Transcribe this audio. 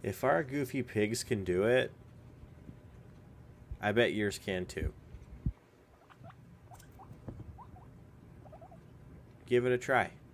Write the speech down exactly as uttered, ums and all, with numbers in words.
If our goofy pigs can do it, I bet yours can too. Give it a try.